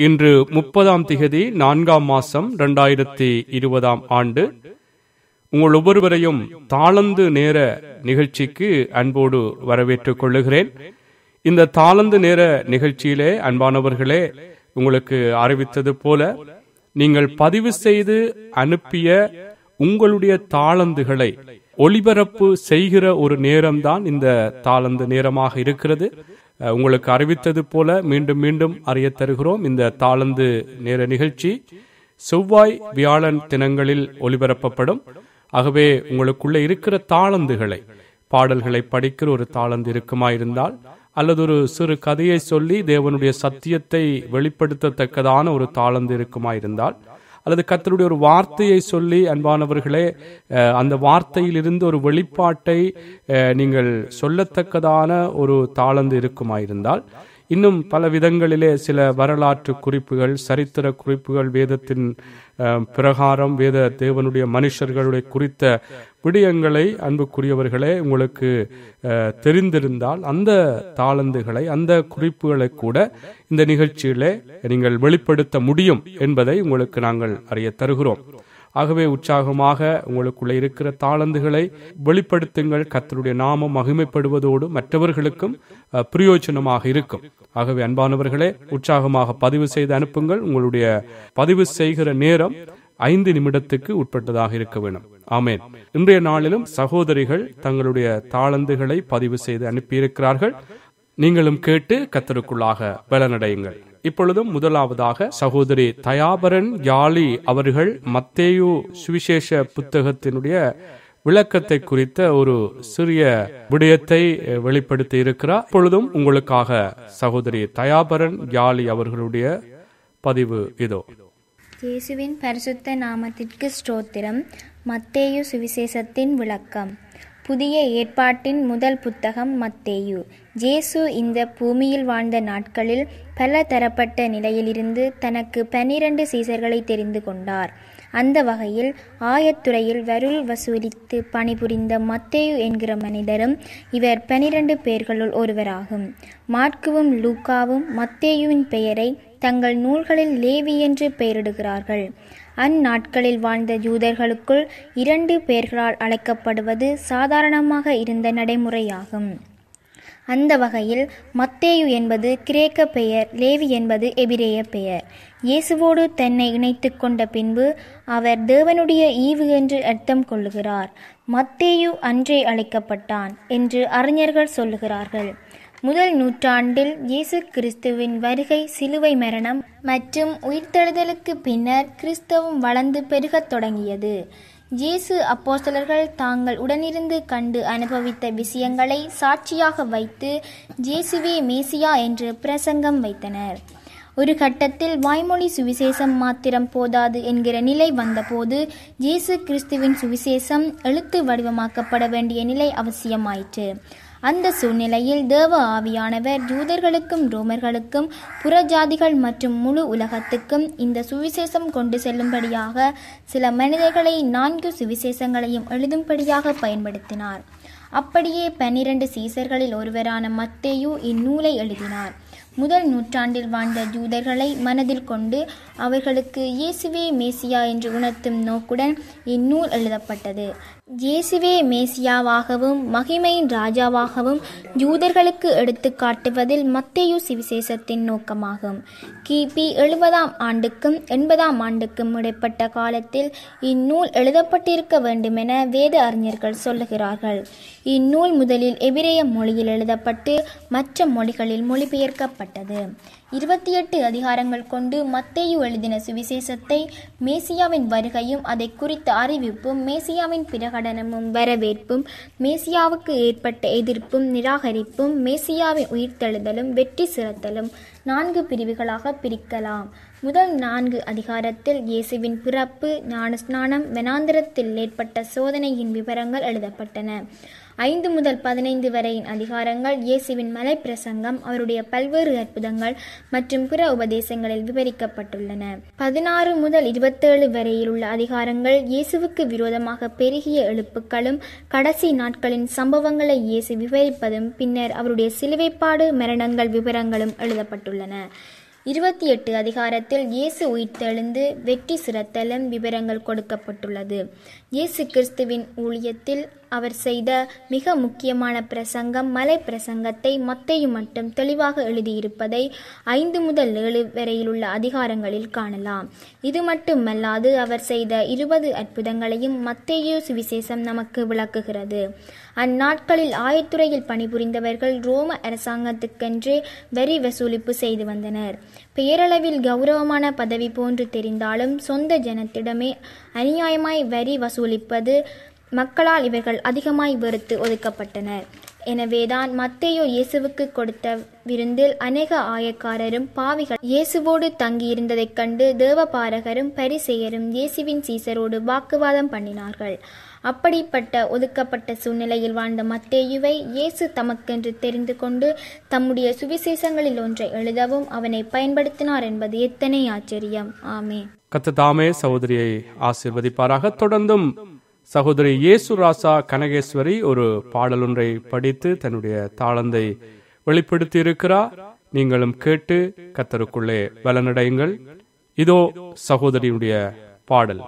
இன்று 30ஆம் திகதி 4ஆம் மாசம் 2020ஆம் ஆண்டு. உங்கள் ஒவ்வொருவரையும் தாளந்து நேர நிகழ்ச்சிக்கு அன்போடு வரவேற்றுக் கொள்ளுகிறேன். இந்த தாளந்து நேர நிகழ்ச்சியிலே அன்பானவர்களே, உங்களுக்கு அறிவித்தது போல நீங்கள் பதிவு செய்து அனுப்பிய உங்களுடைய தாளந்துகளை ஒளிபரப்பு செய்கிற ஒரு நேரம்தான் இந்த தாளந்து நேரமாக இருக்கிறது. உங்களுக்கு அறிவித்தது போல மீண்டும் மீண்டும் அறிய தருகிறோம். இந்த தாளந்து நேர நிகழ்ச்சி செவ்வாய் வியாழன் தினங்களில் ஒளிபரப்பப்படும். ஆகவே உங்களுக்குள்ள இருக்கிற தாளந்துகளை, பாடல்களை படிக்கிற ஒரு தாளந்து இருக்குமாயிருந்தால், அல்லது ஒரு சிறு கதையை சொல்லி தேவனுடைய சத்தியத்தை வெளிப்படுத்தத்தக்கதான ஒரு தாளந்து இருக்குமாயிருந்தால், அல்லது கர்த்தருடைய ஒரு வார்த்தையை சொல்லி அன்பானவர்களே அந்த வார்த்தையிலிருந்து ஒரு வெளிப்பாட்டை நீங்கள் சொல்லத்தக்கதான ஒரு தாளந்து இருக்குமாயிருந்தால், இன்னும் பல விதங்களிலே சில வரலாற்று குறிப்புகள், சரித்திர குறிப்புகள், வேதத்தின் பிரகாரம் வேத தேவனுடைய மனுஷர்களுடைய குறித்த விடயங்களை அன்புக்குரியவர்களே உங்களுக்கு தெரிந்திருந்தால், அந்த தாளந்துகளை, அந்த குறிப்புகளை கூட இந்த நிகழ்ச்சியிலே நீங்கள் வெளிப்படுத்த முடியும் என்பதை உங்களுக்கு நாங்கள் அறிய தருகிறோம். ஆகவே உற்சாகமாக உங்களுக்குள்ள இருக்கிற தாளந்துகளை வெளிப்படுத்துங்கள். கர்த்தருடைய நாமம் மகிமைப்படுவதோடு மற்றவர்களுக்கும் பிரயோஜனமாக இருக்கும். ஆகவே அன்பானவர்களே, உற்சாகமாக பதிவு செய்து அனுப்புங்கள். உங்களுடைய பதிவு செய்கிற நேரம் 5 நிமிடத்துக்கு உட்பட்டதாக இருக்க வேண்டும். ஆமேன். இன்றைய நாளிலும் சகோதரிகள் தங்களுடைய தாளந்துகளை பதிவு செய்து அனுப்பியிருக்கிறார்கள். நீங்களும் கேட்டு கர்த்தருக்குள்ளாக பலனடையுங்கள். இப்பொழுதும் முதலாவதாக சகோதரி தயாபரன் யாழி அவர்கள் மத்தேயு சுவிசேஷ புத்தகத்தினுடைய விளக்கத்தை குறித்த ஒரு சிறிய விடயத்தை வெளிப்படுத்தி இருக்கிறார். இப்பொழுதும் உங்களுக்காக சகோதரி தயாபரன் யாழி அவர்களுடைய பதிவு இதோ. இயேசுவின் பரிசுத்த நாமத்திற்கு ஸ்தோத்திரம். மத்தேயு சுவிசேஷத்தின் விளக்கம். புதிய ஏற்பாட்டின் முதல் புத்தகம் மத்தேயு. இயேசு இந்த பூமியில் வாழ்ந்த நாட்களில் பல தரப்பட்ட நிலையிலிருந்து தனக்கு 12 சீசர்களை தெரிந்து கொண்டார். அந்த வகையில் ஆயத்துறையில் வசூல் வசூலித்து பணிபுரிந்த மத்தேயு என்கிற மனிதரும் இவர் 12 பேர்களுள் ஒருவராகும். மாற்குவும் லூக்காவும் மத்தேயுவின் பெயரை தங்கள் நூல்களில் லேவி என்று பெயரிடுகிறார்கள். அந்நாட்களில் வாழ்ந்த யூதர்களுக்குள் 2 பெயர்களால் அழைக்கப்படுவது சாதாரணமாக இருந்த நடைமுறையாகும். அந்த வகையில் மத்தேயு என்பது கிரேக்க பெயர், லேவி என்பது எபிரேய பெயர். இயேசுவோடு தன்னை இணைத்து கொண்ட பின்பு அவர் தேவனுடைய ஈவு என்று அர்த்தம் கொள்ளுகிறார். மத்தேயு அன்றே அழைக்கப்பட்டான் என்று அறிஞர்கள் சொல்லுகிறார்கள். முதல் நூற்றாண்டில் இயேசு கிறிஸ்துவின் வருகை, சிலுவை மரணம் மற்றும் உயிர்த்தெழுதலுக்கு பின்னர் கிறிஸ்தவம் வளர்ந்து பெருகத் தொடங்கியது. இயேசு அப்போஸ்தலர்கள் தாங்கள் உடனிருந்து கண்டு அனுபவித்த விஷயங்களை சாட்சியாக வைத்து இயேசுவே மேசியா என்று பிரசங்கம் வைத்தனர். ஒரு கட்டத்தில் வாய்மொழி சுவிசேஷம் மாத்திரம் போதாது என்கிற நிலை வந்தபோது இயேசு கிறிஸ்துவின் சுவிசேஷம் எழுத்து வடிவமாக்கப்பட வேண்டிய நிலை அவசியமாயிற்று. அந்த சூழ்நிலையில் தேவ ஆவியானவர் யூதர்களுக்கும் ரோமர்களுக்கும் புறஜாதிகள் மற்றும் முழு உலகத்துக்கும் இந்த சுவிசேஷம் கொண்டு செல்லும்படியாக சில மனிதர்களை 4 சுவிசேஷங்களையும் எழுதும்படியாக பயன்படுத்தினார். அப்படியே 12 சீசர்களில் ஒருவரான மத்தேயு இந்நூலை எழுதினார். முதல் நூற்றாண்டில் வாழ்ந்த யூதர்களை மனதில் கொண்டு அவர்களுக்கு இயேசுவே மேசியா என்று உணர்த்தும் நோக்குடன் இந்நூல் எழுதப்பட்டது. இயேசுவே மேசியாவாகவும் மகிமையின் ராஜாவாகவும் யூதர்களுக்கு எடுத்து காட்டுவதில் மத்தேயு சுவிசேஷத்தின் நோக்கமாகும். கிபி 70ஆம் ஆண்டுக்கும் 80ஆம் ஆண்டுக்கும் இடைப்பட்ட காலத்தில் இந்நூல் எழுதப்பட்டிருக்க வேண்டுமென வேத அறிஞர்கள் சொல்லுகிறார்கள். இந்நூல் முதலில் எபிரேய மொழியில் எழுதப்பட்டு மற்ற மொழிகளில் மொழிபெயர்க்கப்பட்டது. 28 அதிகாரங்கள் கொண்டு மத்தேயு எழுதின சுவிசேஷத்தை மேசியாவின் வருகையும் அதை குறித்த அறிவிப்பும், மேசியாவின் பிரகடனமும் வரவேற்பும், மேசியாவுக்கு ஏற்பட்ட எதிர்ப்பும் நிராகரிப்பும், மேசியாவின் உயிர்த்தெழுதலும் வெற்றி சிறத்தலும் 4 பிரிவுகளாக பிரிக்கலாம். முதல் 4 அதிகாரத்தில் இயேசுவின் பிறப்பு, ஞானஸ்நானம், வனாந்திரத்தில் ஏற்பட்ட சோதனையின் விவரங்கள் எழுதப்பட்டன. 5 முதல் 15 வரையின் அதிகாரங்கள் இயேசுவின் மலை பிரசங்கம், அவருடைய பல்வேறு அற்புதங்கள் மற்றும் பிற உபதேசங்களில் விவரிக்கப்பட்டுள்ளன. 16 முதல் 27 வரையில் உள்ள அதிகாரங்கள் இயேசுவுக்கு விரோதமாக பெருகிய எழுப்புக்களும் கடைசி நாட்களின் சம்பவங்களை இயேசு விவரிப்பதும் பின்னர் அவருடைய சிலுவைப்பாடு மரணங்கள் விவரங்களும் எழுதப்பட்டுள்ளன. 28 அதிகாரத்தில் இயேசு உயிர்த்தெழுந்து வெற்றி சிறத்தலும் விவரங்கள் கொடுக்கப்பட்டுள்ளது. இயேசு கிறிஸ்துவின் ஊழியத்தில் அவர் செய்த மிக முக்கியமான பிரசங்கம் மலை பிரசங்கத்தை மத்தேயு மட்டும் தெளிவாக எழுதியிருப்பதை 5 முதல் 7 வரையிலுள்ள அதிகாரங்களில் காணலாம். இது மட்டுமல்லாது அவர் செய்த 20 அற்புதங்களையும் மத்தேயு சுவிசேஷம் நமக்கு விளக்குகிறது. அந்நாட்களில் ஆயத்துறையில் பணிபுரிந்தவர்கள் ரோம அரசாங்கத்துக்கென்றே வரி வசூலிப்பு செய்து வந்தனர். பெயரளவில் கௌரவமான பதவி போன்று தெரிந்தாலும் சொந்த ஜனத்திடமே அநியாயமாய் வரி வசூலிப்பது மக்களால் இவர்கள் அதிகமாய் வெறுத்து ஒதுக்கப்பட்டனர். எனவேதான் மத்தேயு இயேசுவுக்கு கொடுத்த விருந்தில் அநேக ஆயக்காரரும் பாவிகள் இயேசுவோடு தங்கியிருந்ததைக் கண்டு தேவபாரகரும் பரிசேயரும் இயேசுவின் சீசரோடு வாக்குவாதம் பண்ணினார்கள். அப்படிப்பட்ட ஒதுக்கப்பட்ட சூழ்நிலையில் வாழ்ந்த மத்தேயுவை இயேசு தமக்கென்று தெரிந்து கொண்டு தம்முடைய சுவிசேஷங்களில் ஒன்றை எழுதவும் அவனை பயன்படுத்தினார் என்பது எத்தனை ஆச்சரியம்! ஆமென். கர்த்தர் தாமே சகோதரியை ஆசீர்வதிப்பாராக. தொடர்ந்தும் சகோதரி இயேசு ராசா கனகேஸ்வரி ஒரு பாடலொன்றை படித்து தன்னுடைய தாளந்தை வெளிப்படுத்தி இருக்கிறார். நீங்களும் கேட்டு கர்த்தருக்குள்ளே பலனடையுங்கள். இதோ சகோதரியுடைய பாடல்.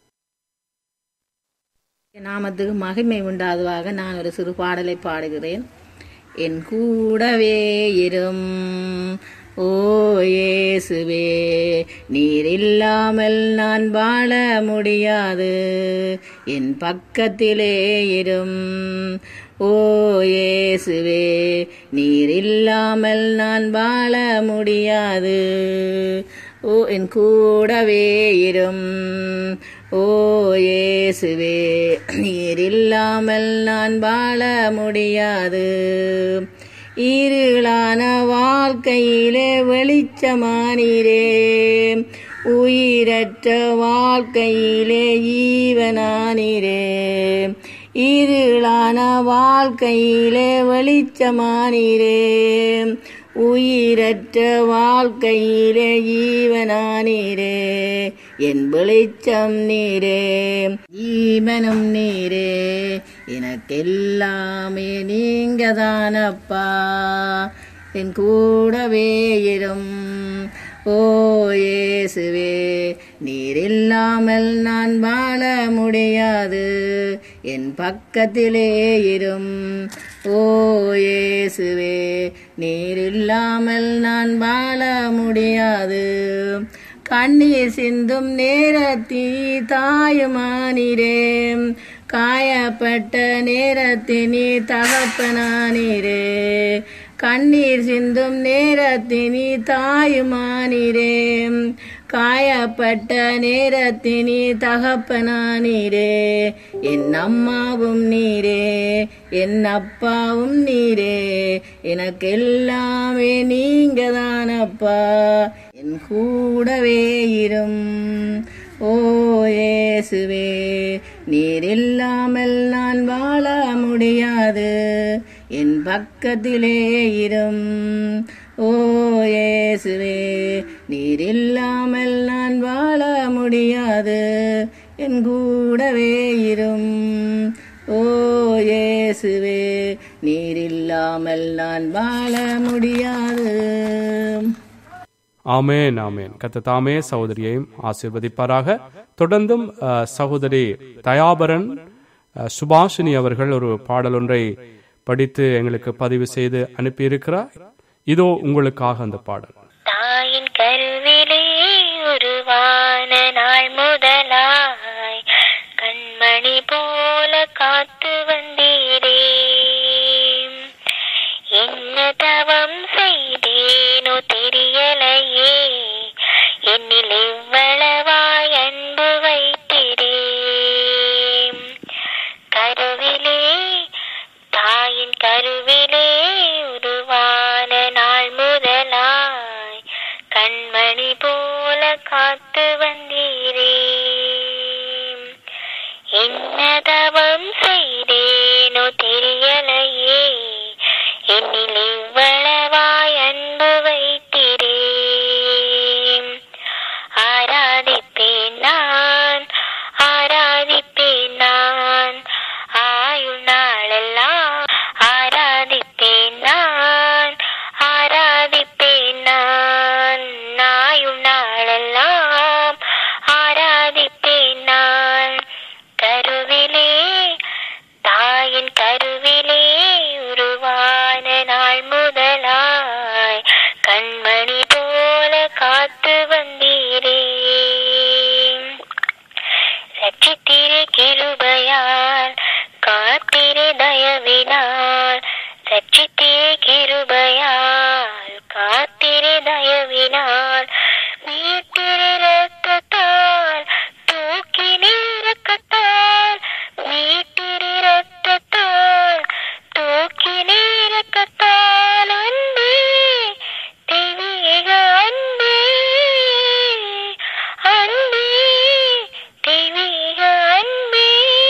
நாமத்துக்கு மகிமை உண்டாதுவாக நான் ஒரு சிறு பாடலை பாடுகிறேன். என் கூடவே இரும் ஓ இயேசுவே, நீர் இல்லாமல் நான் வாழ முடியாது. என் பக்கத்திலே இரும் ஓ இயேசுவே, நீர் இல்லாமல் நான் வாழ முடியாது. ஓ என் கூடவே இரும் ஓ இயேசுவே, நீர் இல்லாமல் நான் வாழ முடியாது. இருளான வாழ்க்கையிலே வெளிச்சமானீரே, உயிரற்ற வாழ்க்கையிலே ஈவனானீரே. இருளான வாழ்க்கையிலே வெளிச்சமானீரே, உயிரற்ற வாழ்க்கையிலே ஈவனானீரே. என் வெளிச்சம் நீரே, ஈவனும் நீரே, எனக்கெல்லாமே நீங்கதானப்பா. என் கூடவே இரும் ஓ இயேசுவே, நீர் இல்லாமல் நான் வாழ முடியாது. என் பக்கத்திலே இரும் ஓ இயேசுவே, நீர் இல்லாமல் நான் வாழ முடியாது. கண்ணீர் சிந்தும் நேரத்தில் தாயுமானீரே, காயப்பட்ட நேரத்தில் தகப்பனானீரே. கண்ணீர் சிந்தும் நேரத்தில் தாயுமானீரே, காயப்பட்ட நேரத்தில் தகப்பனானீரே. என் அம்மாவும் நீரே, என் அப்பாவும் நீரே, எனக்கு எல்லாமே நீங்கதானப்பா. என் கூடவே இரும் ஓ இயேசுவே, நீர் இல்லாமல் நான் வாழ முடியாது. என் பக்கத்திலே இரும் ஓ இயேசுவே, நீர் இல்லாமல் நான் வாழ முடியாது. என் கூடவே இரும் ஓ இயேசுவே, நீர் இல்லாமல் நான் வாழ முடியாது. ஆமேன் ஆமேன். கர்த்தர் தாமே சகோதரியையும் ஆசீர்வதிப்பாராக. தொடர்ந்தும் சகோதரி தயாபரன் சுபாஷினி அவர்கள் ஒரு பாடல் ஒன்றை படித்து எங்களுக்கு பதிவு செய்து அனுப்பியிருக்கிறார். இதோ உங்களுக்காக அந்த பாடல். தாயின் கருவிலே உருவான நாள் முதலாய் கண்மணி போல காத்து வந்தீரே, என்ன தவம் செய்தேனோ தெரியலையே, என்னில் இவ்வளவாய் அன்பு வைத்திரே. கருவிலே தாயின் கருவிலே உருவான நாள் முதலாய் கண்மணி போல காத்து வந்தீரே, என்ன தவம் செய்தேனோ தெரியலையே, என்னில் இவ்வளவாய் அன்பு வைத்திரே. ஆராதிப்பேன் நான், ஆராதிப்பேன் நான், ஆயுள் நாளெல்லாம் ஆராதிப்பேன் நான், ஆராதிப்பேன் நான். நாளெல்லாம் ஆராதிப்பேன் நான். கருவிலே தாயின் கருவிலே உருவான நாள் முதலாய் கண்மணி போல காத்து வந்தீரே. ரட்சித்திரு கிருபையால் காத்திரு தயவினால், ரட்சித்திரு கிருபையால் காத்திரு தயவினால், மீட்டிரு ரத்தத்தால் தூக்கி நீரக்கத்தால், மீட்டிரு ரத்தத்தால் தூக்கி நீரக்கத்தால், அன்பே தெய்வீக அன்பே, அன்பே தெய்வீக அன்பே.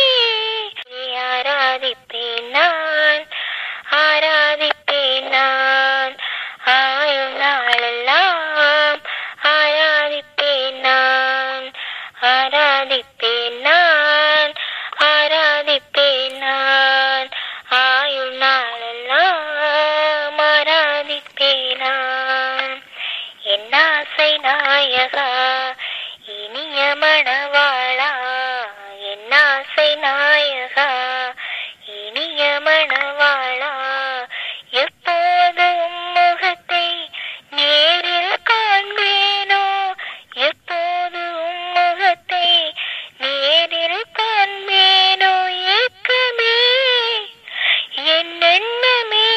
ஆராதிப்பேன் நான், ஆராதிப்பேன் நான், ஆயுள் நாளெல்லாம் ஆராதிப்பேன் நான், ஆராதிப்பேன் நான், ஆராதிப்பேன் நான், ஆயுள் நாளெல்லாம் ஆராதிப்பேன் நான். என் ஆசை நாயகா இனிய மணவாளா, என் ஆசை நாயகா இனிய மணவாளா, எப்போது முகத்தை நேரில் காண்பேனோ, எப்போது முகத்தை நேரில் காண்பேனோ, ஏக்கமே என் எண்ணமே,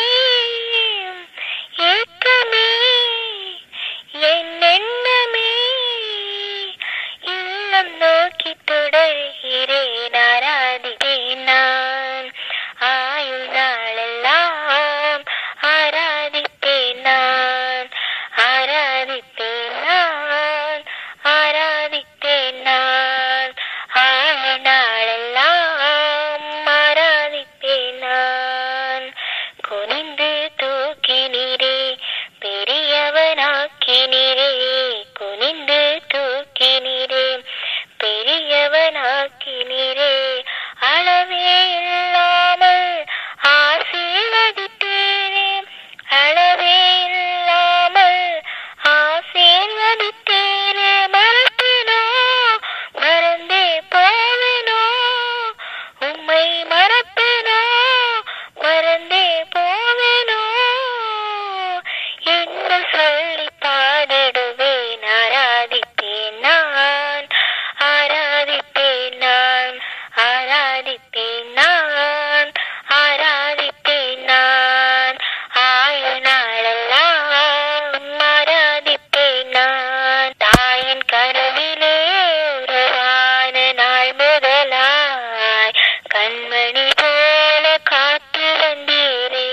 ஏக்கமே என் எண்ணமே, இல்லம் நோக்கி தொடர்கிறேன் ஆராதிப்பேன் நான், ஆயுள் நாளெல்லாம் ஆராதிப்பேன் நான், ஆராதிப்பேன் நான், ஆராதிப்பேன் நான், ஆயுள் நாளெல்லாம் ஆராதிப்பேன் நான். குனிந்து தூக்கினீரே பெரியவனாக்கினீரே, குனிந்து தூக்கினீரே பெரியவனாக்கினீரே, அளவே இல்லாமல் ஆசீர்வதித்தீரே, அளவே இல்லாமல் ஆசீர்வதித்தீரே, மறப்பேனோ மறந்தே போவேனோ, உம்மை மறப்பேனோ மறந்தே போவேனோ, என்ன சொல்லி பாடிடுவேன் ஆராதிப்பேன் நான், ஆராதிப்பேன் நான், ஆராதிப்பேன் நான், ஆராதிப்பேன் நான், ஆயுள் நாளெல்லாம் ஆராதிப்பேன் நான். தாயின் கருவிலே உருவான நாள் முதலாய் கண்மணி போல காத்து வந்தீரே.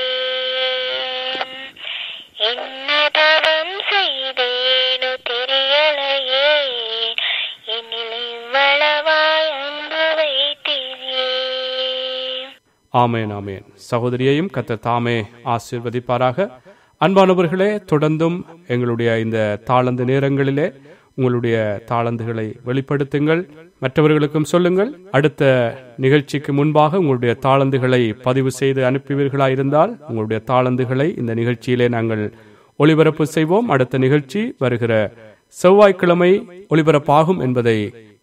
என்ன தவம் செய்தேனோ தெரியலையே, என்னில் இவ்வளவாய் அன்பு வைத்தீரே. ஆமேன் ஆமேன். சகோதரியையும் கர்த்தர் தாமே ஆசீர்வதிப்பாராக. அன்பானவர்களே, தொடர்ந்தும் எங்களுடைய இந்த தாளந்து நேரங்களிலே உங்களுடைய தாளந்துகளை வெளிப்படுத்துங்கள், மற்றவர்களுக்கும் சொல்லுங்கள். அடுத்த நிகழ்ச்சிக்கு முன்பாக உங்களுடைய தாளந்துகளை பதிவு செய்து அனுப்புவீர்களாயிருந்தால் உங்களுடைய தாளந்துகளை இந்த நிகழ்ச்சியிலே நாங்கள் ஒளிபரப்பு செய்வோம். அடுத்த நிகழ்ச்சி வருகிற செவ்வாய்க்கிழமை ஒளிபரப்பாகும் என்பதை